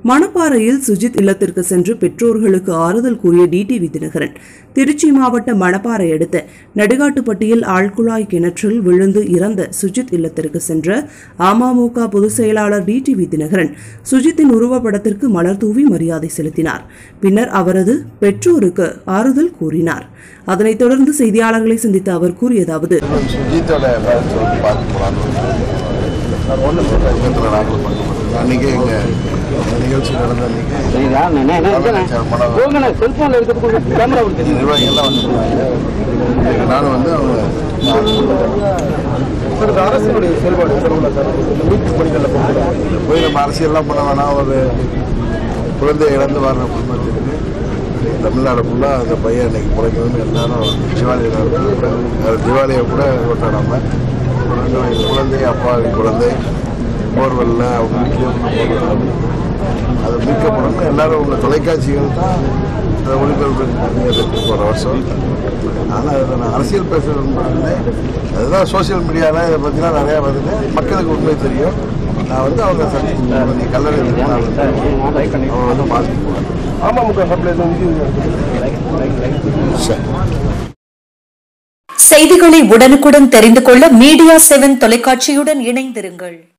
மணப்பாறையில் சுஜித் இல்லத்திற்கு சென்று பெற்றோர்களுக்கு ஆறுதல் கூறிய டிடிவி தினகரன். திருச்சி மாவட்டம் மணப்பாறை அடுத்த நடுகாட்டுப்பட்டியில் ஆழ்குழாய் கிணற்றில் விழுந்து இறந்த சுஜித் இல்லத்திற்கு சென்ற அமமுக பொதுச் செயலாளர் டிடிவி தினகரன் சுஜித்தின் உருவப்படத்திற்கு மலர் தூவி மரியாதை செலுத்தினார். பின்னர் அவரது பெற்றோருக்கு ஆறுதல் கூறினார். அதனைத் தொடர்ந்து செய்தியாளர்களை சந்தித்த அவர் கூறியதாவது: அன்னைக்கு நிகழ்ச்சி நடந்த நிர்வாகிகள்லாம் நானும் வந்து அவங்க அரசினுடைய செயல்பாடு போய் நம்ம அரசியல்லாம் பண்ண வேணாம். ஒரு குழந்தையை இழந்து வர்ற குடும்பத்திற்கு தமிழ்நாடு ஃபுல்லாக அந்த பையன் இன்னைக்கு பிழைக்கணும்னு எல்லாரும் திவாலியை கூட கொண்டாடாம 2 வயது குழந்தை, அப்பாவி குழந்தை போர்வெல்ல அவங்க வீட்டிலே அது மீட்கப்படும். எல்லாரும் உங்கள் தொலைக்காட்சிகள் தான் அதை ஒளிபரப்பு போகிற வருஷம். ஆனால் அதில் நான் அரசியல் பேசுகிறது அதுதான் சோசியல் மீடியாவில் இதை பற்றிலாம் நிறையா வருது. மக்களுக்கு உண்மை தெரியும். நான் வந்து அவங்க கல்லறை அவங்க வந்து மாற்றிக்குவாங்க. செய்திகளை உடனுக்குடன் தெரிந்து கொள்ள மீடியா 7 தொலைக்காட்சியுடன் இணைந்திருங்கள்.